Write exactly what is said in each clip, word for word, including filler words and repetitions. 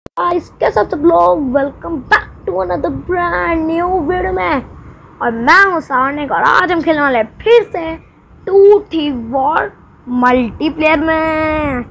Guys कैसे सब लोग, welcome back to another brand new video में। और मैं हूँ सारनिक और आज हम खेलने वाले फिर से टू थी वॉर मल्टीप्लेयर में।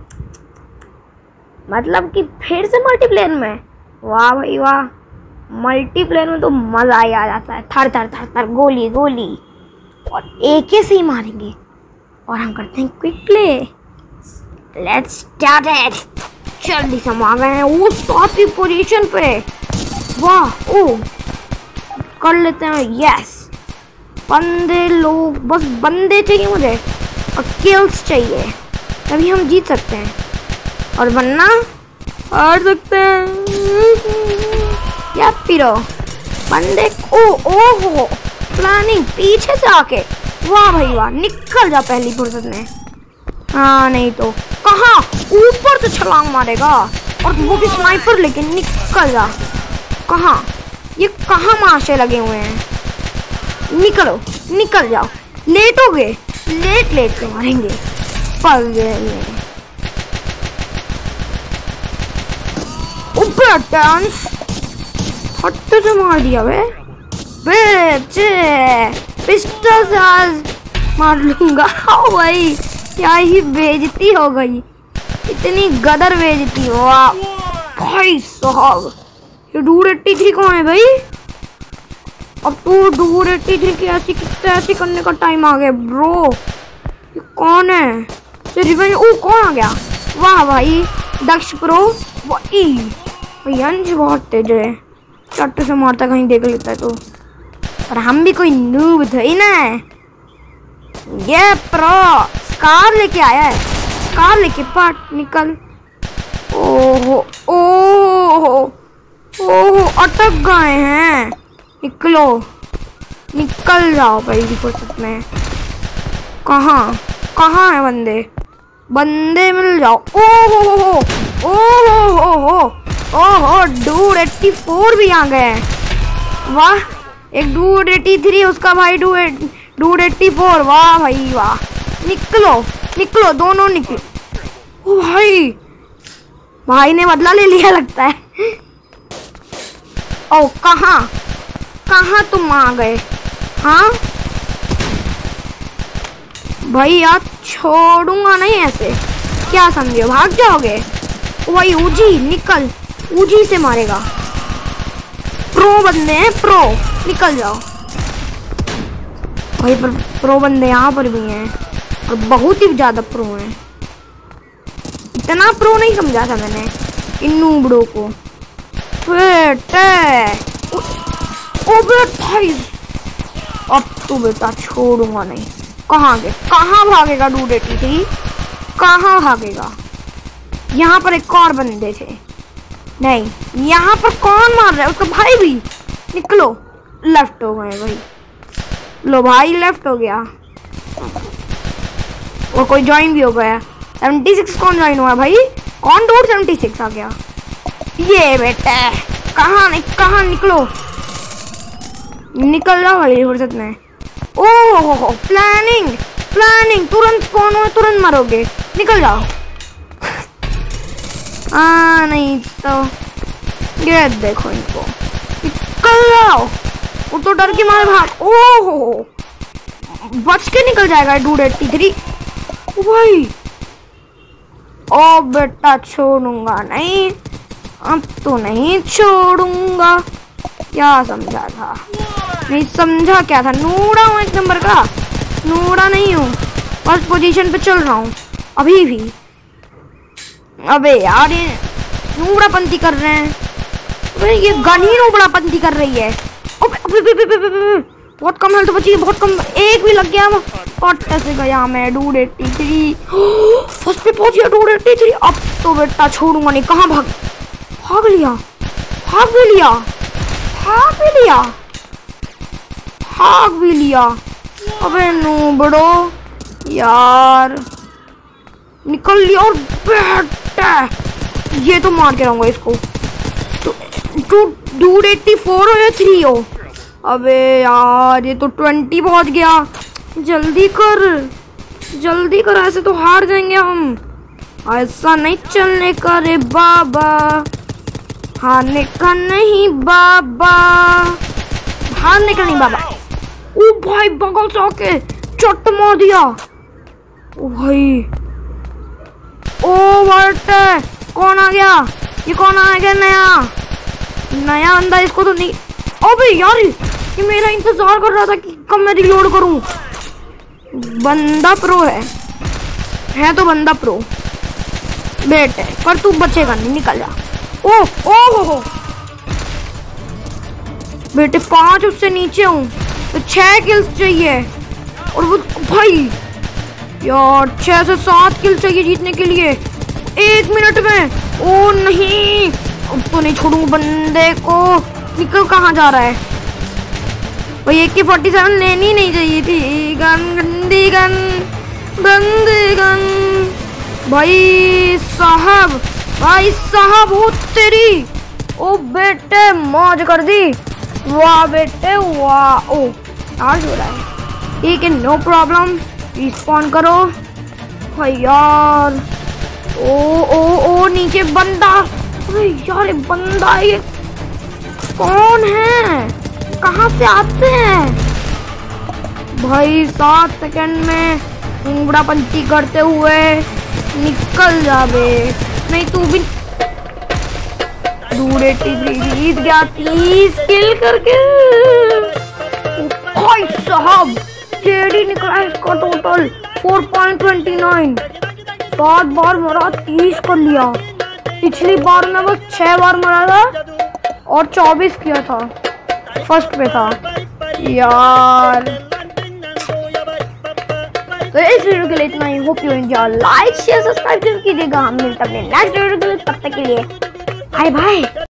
मतलब कि फिर से मल्टीप्लेयर में। वाह भाई वाह, मल्टीप्लेयर में तो मज़ा ही आ जाता है। थर थर थर थर गोली गोली और एक ही से ही मारेंगे। और हम करते हैं quick play. Let's start it. जल्दी से हम आ गए हैं वो टॉप पोजीशन पे। वाह ओ कर लेते हैं। यस बंदे लोग, बस बंदे चाहिए मुझे और किल्स चाहिए, तभी हम जीत सकते हैं और वरना हार सकते हैं। या पिरो बंदे ओ ओ हो प्लानिंग पीछे से आके। वाह भाई वाह, निकल जा पहली फुर्सत में। हाँ नहीं तो कहाँ ऊपर से छलांग मारेगा और वो भी स्नाइपर लेके। निकल जा। कहाँ ये कहाँ माशे लगे हुए हैं। निकलो निकल जाओ। लेटोगे लेट लेट के मारेंगे। पगले ऊपर डांस हट्टे से मार दिया बे। बेचे पिस्टल से आज मार लूंगा। हाँ भाई क्या ही बेइज्जती हो गई, इतनी गदर बेइज्जती। वाह भाई साहब, ये डू एट्टी थ्री कौन है भाई? अब तो डू एट्टी थ्री की ऐसी कितने ऐसी करने का टाइम आ गया ब्रो। ये कौन है? रिवेंज ओ कौन आ गया? वाह भाई दक्ष प्रो। वही यंज बहुत तेज है, चट्टू से मारता कहीं देख लेता है तो। पर हम भी कोई नूब थे ना। ये प्रो कार लेके आया है, कार लेके पाट निकल। ओहो ओहो ओहो अटक गए हैं। निकलो निकल जाओ पहली फुर्सत में। कहाँ कहाँ है बंदे? बंदे मिल जाओ। ओहो ओहो ओहो ओहो डूड एट्टी फोर भी आ गए हैं। वाह एक डूड एट्टी थ्री, उसका भाई डूड डूड एट्टी फोर। वाह भाई वाह, निकलो निकलो दोनों निकलो। ओ भाई भाई ने बदला ले लिया लगता है। ओ कहाँ कहाँ तुम आ गए? हाँ भाई यार छोड़ूंगा नहीं ऐसे, क्या समझे? भाग जाओगे? ओ भाई ऊजी निकल, ऊजी से मारेगा। प्रो बंदे हैं प्रो, निकल जाओ भाई। पर प्रो बंदे यहाँ पर भी हैं और बहुत ही ज्यादा प्रो हैं। इतना प्रो नहीं समझा था मैंने इन नूबड़ों को। बेटे ओ बेटा अब तो बेटा छोड़ूंगा नहीं। कहाँ गए? कहाँ भागेगा डूड एट्टी थ्री? कहाँ भागेगा? यहाँ पर एक और बंदे थे। नहीं यहाँ पर कौन मार रहा है? उसका भाई भी। निकलो लेफ्ट हो गए भाई। लो भाई लेफ्ट हो गया और कोई ज्वाइन भी हो गया। सेवेंटी सिक्स कौन ज्वाइन हुआ भाई? कौन डूड सेवेंटी सिक्स आ गया? ये बेटा कहाँ नहीं कहाँ निकलो निकल जाओ भाई फुर्सत में। ओह प्लानिंग प्लानिंग तुरंत कौन हो, तुरंत मरोगे। निकल जाओ। आ नहीं तो ये देखो इनको। निकल जाओ। वो तो डर के मारे भाग। ओहो बच के निकल जाएगा डूड एट्टी थ्री। ओ भाई ओ बेटा छोड़ूंगा नहीं, अब तो नहीं छोड़ूंगा। क्या समझा था? नहीं समझा क्या था? नूड़ा हूँ एक नंबर का, नूड़ा नहीं हूँ। फर्स्ट पोजीशन पे चल रहा हूँ अभी भी। अबे यार ये नूबड़ापंती कर रहे हैं। अबे ये गन ही नूबड़ापंती कर रही है। अबे अबे अबे अबे अबे बहुत कम हेल्थ बची है, बहुत कम। एक भी लग गया और ऐसे गया मैं। डूड एट्टी थ्री फर्स्ट पे पहुंच गया डूड एट्टी थ्री। अब तो बेटा छोड़ूंगा नहीं। कहाँ भाग भाग लिया भाग भी लिया भाग भी लिया भाग भी लिया। अबे नूबड़ो यार निकल लिया। और बेटा ये तो मार के रहूंगा इसको। तो डूड एट्टी फोर हो या थ्री हो? अबे यार ये तो ट्वेंटी पहुंच गया। जल्दी कर जल्दी कर, ऐसे तो हार जाएंगे हम। ऐसा नहीं चलने का रे बाबा। हारने का नहीं बाबा, हारने का नहीं बाबा। ओ भाई बगल से आके चट मार दिया। ओ भाई, ओ बट कौन आ गया? ये कौन आ गया नया नया बंदा? इसको तो नहीं। अबे यार, ये मेरा इंतजार कर रहा था कि कब मैं रिलोड करूं। बंदा प्रो है है तो बंदा प्रो बेटे, पर तू बचेगा नहीं, निकल जा। ओ ओ हो हो बेटे, पांच उससे नीचे हूँ तो छह किल्स चाहिए। और वो भाई यार, छह से सात किल चाहिए जीतने के लिए एक मिनट में। ओ नहीं, अब तो नहीं छोड़ूंगा बंदे को। निकल, कहाँ जा रहा है भाई? एक की फोर्टी सेवन लेनी नहीं चाहिए थी। गन, गंदी गन, गंदी गन। भाई साहब, भाई साहब, वो तेरी। ओ बेटे, मौज कर दी। वाह बेटे वाह। ओ आज हो रहा है, ठीक है, नो प्रॉब्लम। रिस्पॉन्ड करो भाई यार। ओ ओ ओ नीचे बंदा। अरे यार, बंदा ये कौन है? कहाँ से आते हैं भाई? सात सेकंड में उंगड़ा पंची करते हुए निकल जा बे, नहीं तू भी। दूर जीत गया तीस किल करके। भाई साहब, जेडी निकला इसका टोटल चार पॉइंट दो नौ। सात बार मरा, तीस कर लिया। पिछली बार में बस छह बार मरा था और चौबीस किया था, फर्स्ट पे था यार। तो इस वीडियो के लिए इतना ही। Hope you enjoy, like share subscribe जरूर कीजिएगा। हम मिलते हैं अपने नेक्स्ट वीडियो के लिए, तब तक के लिए बाय बाय।